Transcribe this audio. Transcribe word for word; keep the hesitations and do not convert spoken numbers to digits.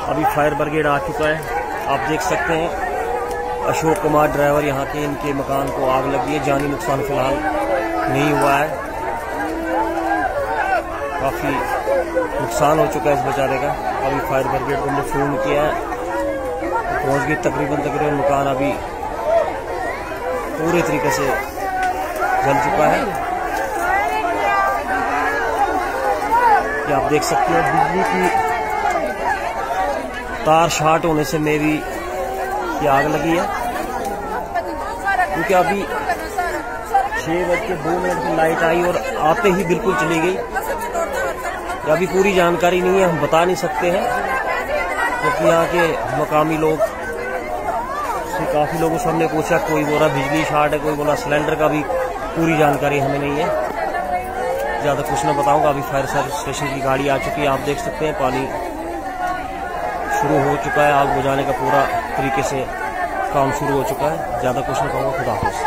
अभी fire brigade आ चुका है। आप देख सकते हैं अशोक कुमार ड्राइवर यहाँ के, इनके मकान को आग लगी है। जानी नुकसान फिलहाल नहीं हुआ है, काफ़ी नुकसान हो चुका है इस बेचारे का। अभी फायर ब्रिगेड को हमने फ़ोन किया है, पहुँच गए। तकरीबन तकरीबन मकान अभी पूरे तरीके से जल चुका है। ये आप देख सकते हैं बिजली की तार शॉर्ट होने से मेरी ये आग लगी है, क्योंकि अभी छः बज के दो मिनट की लाइट आई और आते ही बिल्कुल चली गई। अभी पूरी जानकारी नहीं है, हम बता नहीं सकते हैं, क्योंकि यहाँ के मकामी लोग से काफ़ी लोगों से हमने पूछा, कोई बोला बिजली शॉर्ट है, कोई बोला सिलेंडर का, भी पूरी जानकारी हमें नहीं है। ज़्यादा कुछ ना बताऊंगा। अभी फायर सर्विस स्टेशन की गाड़ी आ चुकी है, आप देख सकते हैं पानी शुरू हो चुका है। आग बुझाने का पूरा तरीके से काम शुरू हो चुका है। ज़्यादा कुछ ना कहूँगा। खुदा हाफिज़।